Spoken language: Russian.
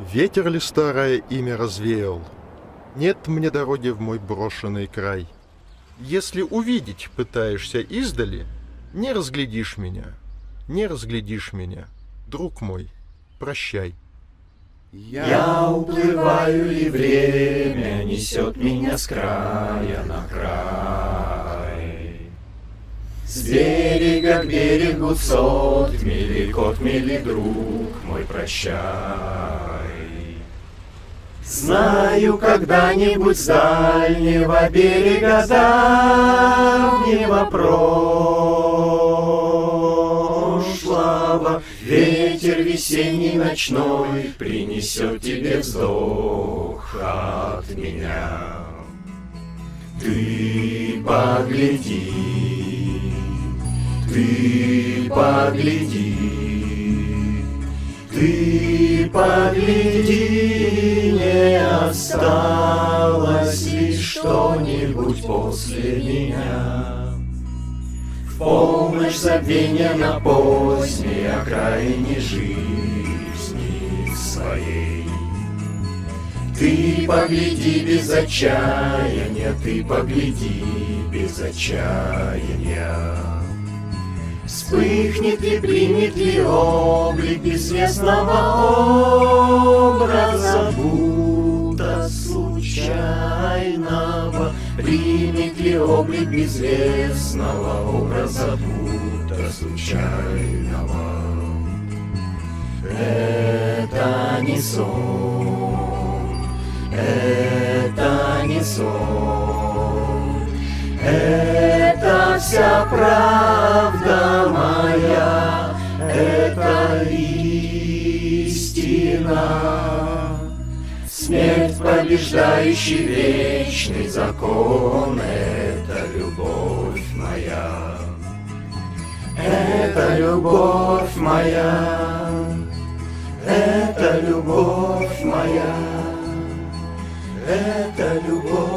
Ветер ли старое имя развеял? Нет мне дороги в мой брошенный край. Если увидеть пытаешься издали, не разглядишь меня, не разглядишь меня, друг мой, прощай. Я уплываю, и время несет меня с края на край. С берега к берегу сотмели, котмели, друг мой, прощай. Знаю, когда-нибудь с дальнего берега давнего прошлого ветер весенний ночной принесет тебе вздох от меня. Ты погляди, ты погляди, ты погляди, не осталось ли что-нибудь после меня. В полночь забвения на поздней окраине жизни своей. Ты погляди без отчаяния, ты погляди без отчаяния. Вспыхнет ли, примет ли облик безвестного образа, будто случайного? Примет ли облик безвестного образа, будто случайного? Это не сон, это не сон, это вся правда моя, это истина. Смерть, побеждающий вечный закон, это любовь моя, это любовь моя, это любовь моя, это любовь.